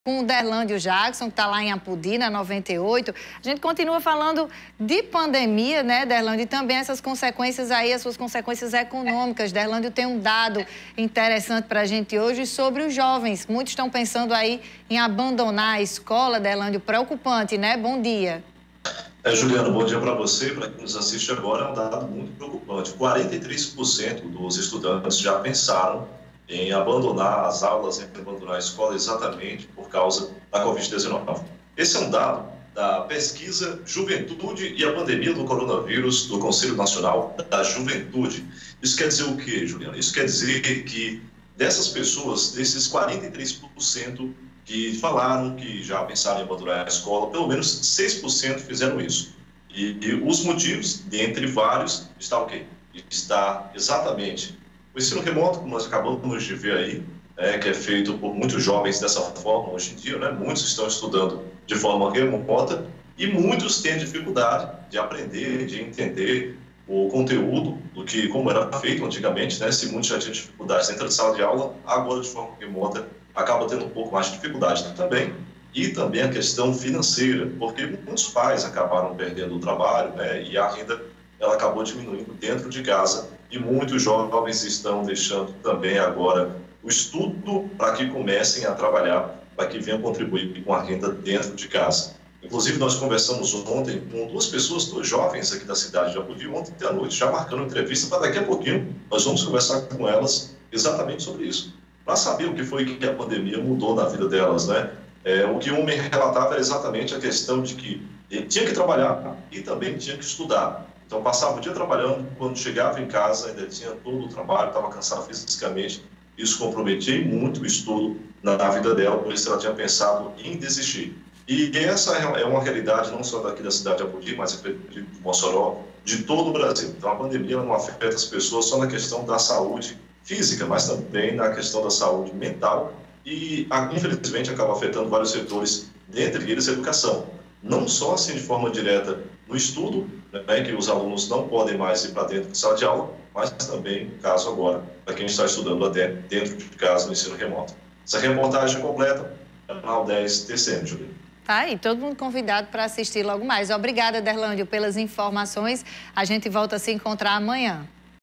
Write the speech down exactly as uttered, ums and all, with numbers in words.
com o Derlândio Jackson, que está lá em Apodi, na noventa e oito. A gente continua falando de pandemia, né, Derlândio, e também essas consequências aí, as suas consequências econômicas. Derlândio tem um dado interessante para a gente hoje sobre os jovens. Muitos estão pensando aí em abandonar a escola, Derlândio, preocupante, né? Bom dia. É, Juliano, bom dia para você, para quem nos assiste agora. É um dado muito preocupante. quarenta e três por cento dos estudantes já pensaram em abandonar as aulas, em abandonar a escola exatamente por causa da covid dezenove. Esse é um dado da pesquisa Juventude e a Pandemia do Coronavírus do Conselho Nacional da Juventude. Isso quer dizer o quê, Juliano? Isso quer dizer que dessas pessoas, desses quarenta e três por cento que falaram que já pensaram em abandonar a escola, pelo menos seis por cento fizeram isso. E, e os motivos, dentre vários, está o quê? Está exatamente o ensino remoto, como nós acabamos de ver aí, é, que é feito por muitos jovens dessa forma hoje em dia, né? Muitos estão estudando de forma remota e muitos têm dificuldade de aprender, de entender o conteúdo do que, como era feito antigamente, né? Se muitos já tinham dificuldades dentro de sala de aula, agora de forma remota acaba tendo um pouco mais de dificuldade também. E também a questão financeira, porque muitos pais acabaram perdendo o trabalho, né? E a renda ela acabou diminuindo dentro de casa. E muitos jovens estão deixando também agora o estudo para que comecem a trabalhar, para que venham contribuir com a renda dentro de casa. Inclusive, nós conversamos ontem com duas pessoas, dois jovens aqui da cidade de Apodi, ontem à noite, já marcando entrevista, para daqui a pouquinho nós vamos conversar com elas exatamente sobre isso, para saber o que foi que a pandemia mudou na vida delas, né? É, o que um me relatava era exatamente a questão de que ele tinha que trabalhar e também tinha que estudar. Então, passava o dia trabalhando, quando chegava em casa, ainda tinha todo o trabalho, estava cansado fisicamente. Isso comprometia muito o estudo na, na vida dela, por isso ela tinha pensado em desistir. E essa é uma realidade não só daqui da cidade de Apodi, mas de Mossoró, de todo o Brasil. Então, a pandemia não afeta as pessoas só na questão da saúde física, mas também na questão da saúde mental e, infelizmente, acaba afetando vários setores, dentre eles a educação. Não só assim de forma direta no estudo, né, que os alunos não podem mais ir para dentro de sala de aula, mas também, no caso agora, para quem está estudando até dentro de casa no ensino remoto. Essa reportagem completa é no canal dez T C M, Juliana. Tá aí, todo mundo convidado para assistir logo mais. Obrigada, Derlândio, pelas informações. A gente volta a se encontrar amanhã.